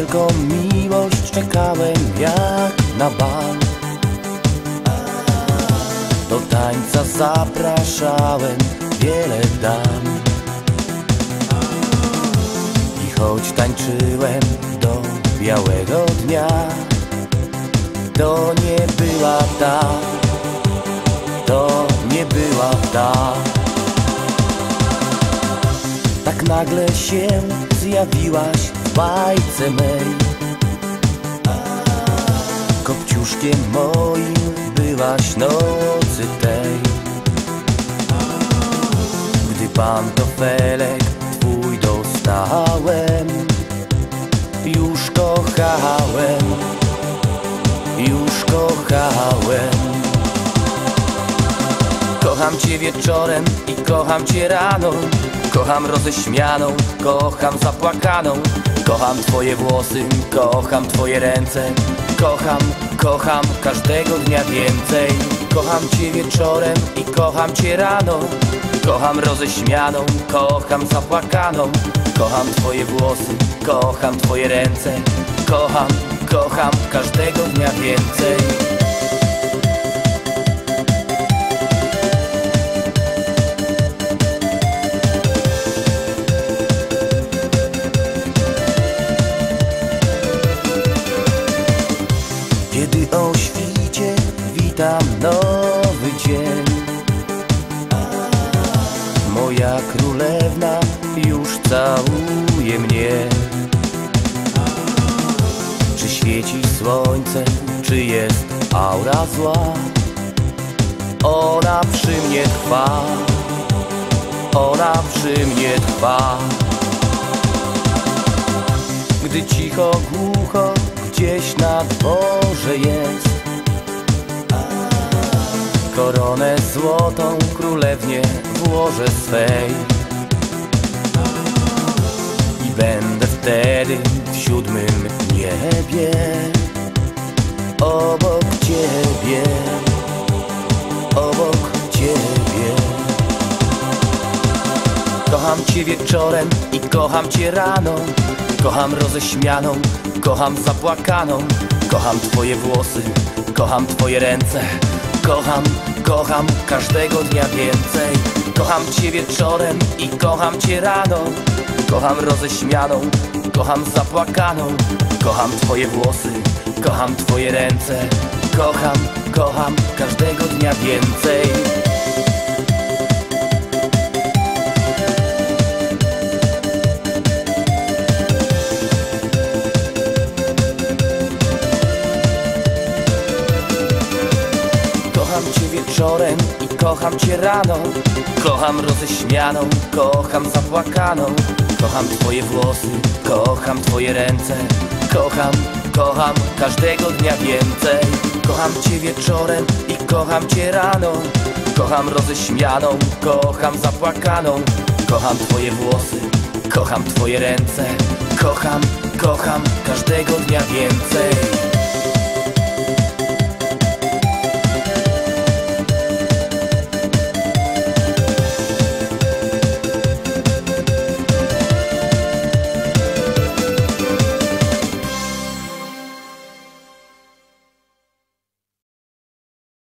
wielką miłość czekałem jak na bal. Do tańca zapraszałem wiele dam. I choć tańczyłem do białego dnia, to nie była ta, to nie była ta. Tak nagle się zjawiłaś w bajce mej. Kopciuszkiem moim byłaś nocy tej. Gdy pantofelek twój dostałem, już kochałem, już kochałem. Kocham cię wieczorem i kocham cię rano. Kocham roześmianą, kocham zapłakaną. Kocham twoje włosy, kocham twoje ręce. Kocham, kocham każdego dnia więcej. Kocham cię wieczorem i kocham cię rano. Kocham roześmianą, kocham zapłakaną. Kocham twoje włosy, kocham twoje ręce. Kocham, kocham każdego dnia więcej. Kiedy o świcie witam nowy dzień, moja królewna już całuje mnie. Czy świeci słońce, czy jest aura zła? Ona przy mnie trwa, ona przy mnie trwa. Gdy cicho, głucho gdzieś na dworze jest, koronę złotą królewnie włożę swej. I będę wtedy w 7. niebie obok ciebie, obok ciebie. Kocham cię wieczorem i kocham cię rano. Kocham roześmianą, kocham zapłakaną. Kocham twoje włosy, kocham twoje ręce. Kocham, kocham każdego dnia więcej. Kocham cię wieczorem i kocham cię rano. Kocham roześmianą, kocham zapłakaną. Kocham twoje włosy, kocham twoje ręce. Kocham, kocham każdego dnia więcej. Kocham cię wieczorem i kocham cię rano. Kocham roześmianą, kocham zapłakaną. Kocham twoje włosy, kocham twoje ręce. Kocham, kocham każdego dnia więcej. Kocham cię wieczorem i kocham cię rano. Kocham roześmianą, kocham zapłakaną. Kocham twoje włosy, kocham twoje ręce. Kocham, kocham każdego dnia więcej.